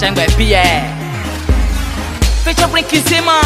Sengbe Pieh featuring Kizima.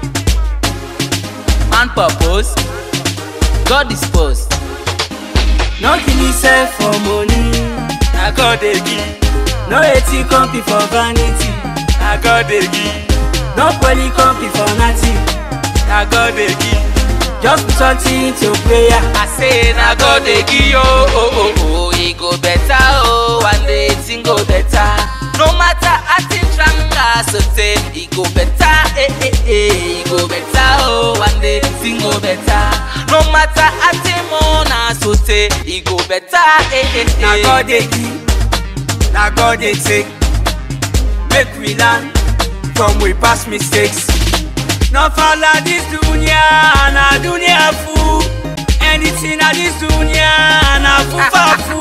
Man purpose, God disposed. Nothing is said for money, I got the give. No 80 company for vanity, I got the give. No poly company for nothing, I got the give. Just put something to prayer. I say I got the give. Oh, it go better. Oh, one day it go better. No matter how things strong, so say it go better. It go better. Oh, one day it go better. No matter how things more, so say it go better. Now God they give, now God they take. Make we learn from we past mistakes. No follow this dunya, na dunya fool. Anything na this dunya, na fool.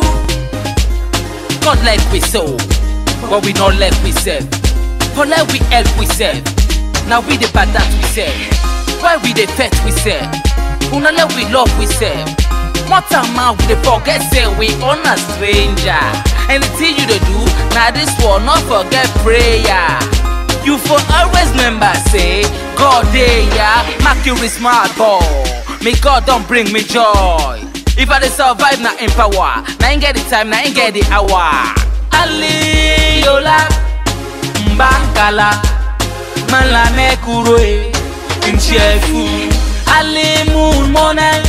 God like we so, but we not like we serve. For like we help we serve. Now we the bad that we serve. Why we the pet we serve? Who not let we love we serve. More time we the forget say we on a stranger. Anything you do, now this one not forget prayer. You for always remember say God dey ya, make you a smart boy. May God don't bring me joy. If I dey survive na in power, na ain't get the time, na ain't get the hour. Ali yola mbakala mala mekuroe inchefu. Ali moon mone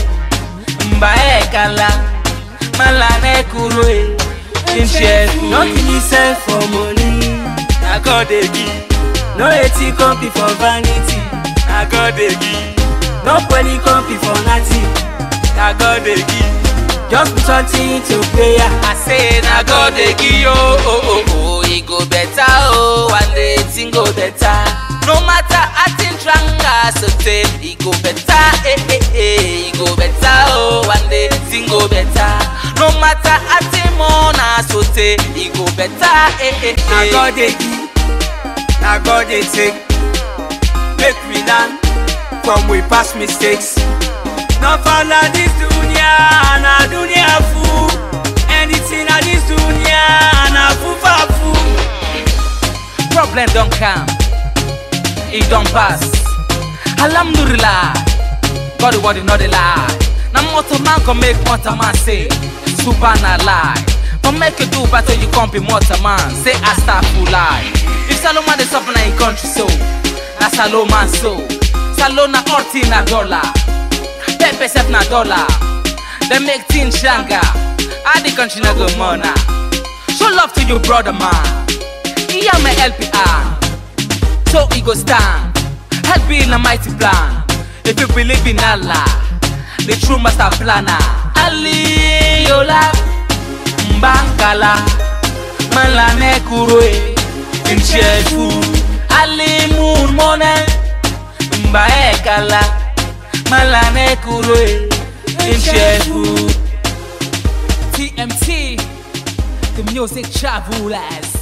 mbaekala mala mekuroe inchefu. Nothing is said for money, I got the give. No 80 company for vanity, I got the give. No poly company for nothing, I got the give. Just put something to prayer. I say I got the give. Oh, it go better. Oh, one day it go better. No matter how things strong, so say it go better. It go better. Oh, one day it go better. No matter how things more, so say it go better. I got the give. Now God they take. Make we learn from we past mistakes. No follow this dunya, na dunya fool. Anything na this dunya, na fool. Problem don't come, it don't pass. Alhamdulillah, God the word not a lie. Now mortal man can make mortal man say subhanallah. But make you do better, you can't be mortal man. Say astaghfirullah. If Salomon is up in country so, na Salomon so. Salona orti na dollar, pepe sef na dollar. They make things stronger. I the country na go money. Show love to your brother man. He am a LPR, so he go stand. Help in a mighty plan. If you believe in Allah, the true master planner. Ali yola mbakala mala mekuroe inchefu. Ali moon mone mbaekala mala mekuroe inchefu. TMT, the music travelers.